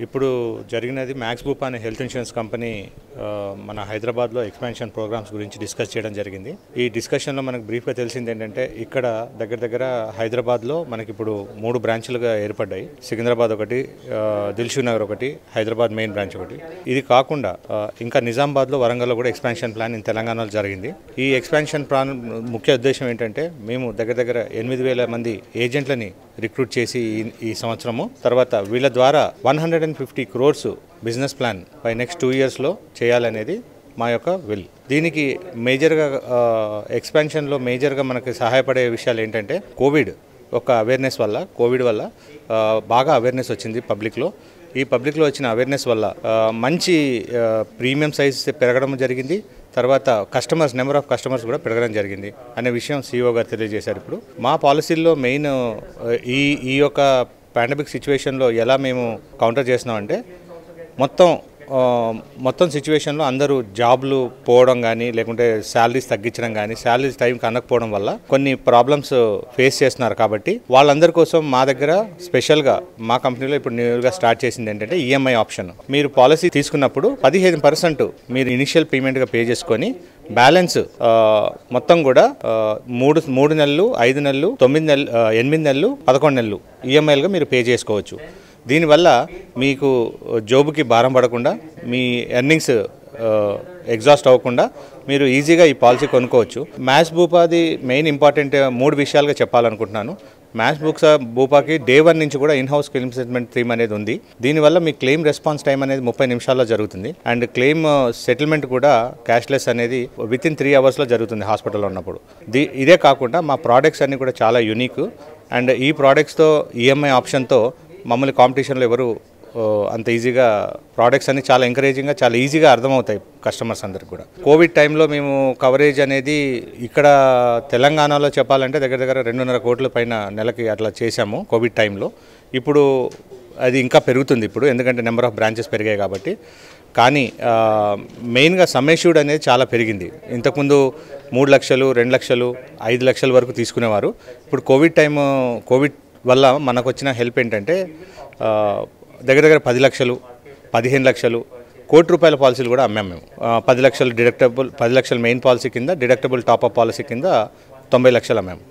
ఇప్పుడు జరిగినది Max Bupa అనే హెల్త్ ఇన్సూరెన్స్ కంపెనీ మన హైదరాబాద్లో ఎక్స్పాన్షన్ ప్రోగ్రామ్స్ గురించి డిస్కస్ చేయడం జరిగింది. ఈ డిస్కషన్లో మనకు బ్రీఫ్గా తెలిసింది ఏంటంటే ఇక్కడ దగ్గర హైదరాబాద్లో మనకి ఇప్పుడు 3 బ్రాంచ్లుగా ఏర్పడ్డాయి. సికింద్రాబాద్ ఒకటి, దిల్షుక్ నగర్ ఒకటి, హైదరాబాద్ మెయిన్ బ్రాంచ్ ఒకటి. ఇది కాకుండా ఇంకా నిజామాబాద్లో, వరంగల్లో కూడా ఎక్స్పాన్షన్ ప్లాన్ తెలంగాణలో జరిగింది. ఈ ఎక్స్పాన్షన్ ప్లాన్ ముఖ్య ఉద్దేశం ఏంటంటే మేము దగ్గర 8,000 మంది ఏజెంట్లని రిక్రూట్ చేసి ఈ సంవత్సరము తర్వాత వీళ్ళ ద్వారా 150 crores business plan by next 2 yearsలో చేయాలనేది మా యొక్క విల్. దీనికి మేజర్గా ఎక్స్పాన్షన్లో మేజర్గా మనకి సహాయపడే విషయాలు ఏంటంటే కోవిడ్ వల్ల బాగా అవేర్నెస్ వచ్చింది పబ్లిక్లో. ఈ పబ్లిక్లో వచ్చిన అవేర్నెస్ వల్ల మంచి ప్రీమియం సైజ్ పెరగడం జరిగింది. తర్వాత నెంబర్ ఆఫ్ కస్టమర్స్ కూడా పెరగడం జరిగింది అనే విషయం CEO గారు తెలియజేశారు. ఇప్పుడు మా పాలసీల్లో మెయిన్ ఈ యొక్క పాండమిక్ సిచ్యువేషన్లో ఎలా మేము కౌంటర్ చేస్తున్నామంటే మొత్తం సిచ్యువేషన్లో అందరూ జాబ్లు పోవడం కానీ లేకుంటే శాలరీస్ తగ్గించడం కానీ శాలరీస్ టైంకి అందకపోవడం వల్ల కొన్ని ప్రాబ్లమ్స్ ఫేస్ చేస్తున్నారు. కాబట్టి వాళ్ళందరి కోసం మా దగ్గర స్పెషల్గా మా కంపెనీలో ఇప్పుడు న్యూగా స్టార్ట్ చేసింది ఏంటంటే EMI ఆప్షన్. మీరు పాలసీ తీసుకున్నప్పుడు 15% మీరు ఇనిషియల్ పేమెంట్గా పే చేసుకొని బ్యాలెన్స్ మొత్తం కూడా 3 నెలలు, 5 నెలలు, 9 నెలలు, 8 నెలలు, 11 నెలలు EMIలుగా మీరు పే చేసుకోవచ్చు. దీనివల్ల మీకు జాబ్కి భారం పడకుండా మీ ఎర్నింగ్స్ ఎగ్జాస్ట్ అవ్వకుండా మీరు ఈజీగా ఈ పాలసీ కొనుక్కోవచ్చు. మ్యాక్స్ బూపాది మెయిన్ ఇంపార్టెంట్ 3 విషయాలుగా చెప్పాలనుకుంటున్నాను. మ్యాక్స్ బూపాకి Day 1 నుంచి కూడా ఇన్హౌస్ క్లెయిమ్ సెటిల్మెంట్ థీమ్ అనేది ఉంది. దీనివల్ల మీ క్లెయిమ్ రెస్పాన్స్ టైం అనేది 30 నిమిషాల్లో జరుగుతుంది. అండ్ క్లెయిమ్ సెటిల్మెంట్ కూడా క్యాష్లెస్ అనేది వితిన్ 3 అవర్స్లో జరుగుతుంది హాస్పిటల్లో ఉన్నప్పుడు. ఇదే కాకుండా మా ప్రోడక్ట్స్ అన్నీ కూడా చాలా యూనిక్. అండ్ ఈ ప్రోడక్ట్స్తో EMI ఆప్షన్తో మమ్మల్ని కాంపిటీషన్లో ఎవరు అంత ఈజీగా ప్రోడక్ట్స్ అన్ని చాలా ఎంకరేజింగ్గా చాలా ఈజీగా అర్థమవుతాయి కస్టమర్స్ అందరికి కూడా. కోవిడ్ టైంలో మేము కవరేజ్ అనేది ఇక్కడ తెలంగాణలో చెప్పాలంటే దగ్గర 2.5 కోట్ల పైన నెలకి అట్లా చేశాము కోవిడ్ టైంలో. ఇప్పుడు అది ఇంకా పెరుగుతుంది ఇప్పుడు, ఎందుకంటే నెంబర్ ఆఫ్ బ్రాంచెస్ పెరిగాయి కాబట్టి. కానీ మెయిన్గా సమ్ అష్యూర్డ్ అనేది చాలా పెరిగింది. ఇంతకుముందు 3 లక్షలు, 2 లక్షలు, 5 లక్షల వరకు తీసుకునేవారు. ఇప్పుడు కోవిడ్ వల్ల మనకు వచ్చిన హెల్ప్ ఏంటంటే దగ్గర 10 లక్షలు, 15 లక్షలు, ₹1,00,00,000 పాలసీలు కూడా అమ్మాము మేము. 10 లక్షలు డిడక్టబుల్, 10 లక్షల మెయిన్ పాలసీ కింద డిడక్టబుల్ టాప్అప్ పాలసీ కింద 90 లక్షలు అమ్మాము.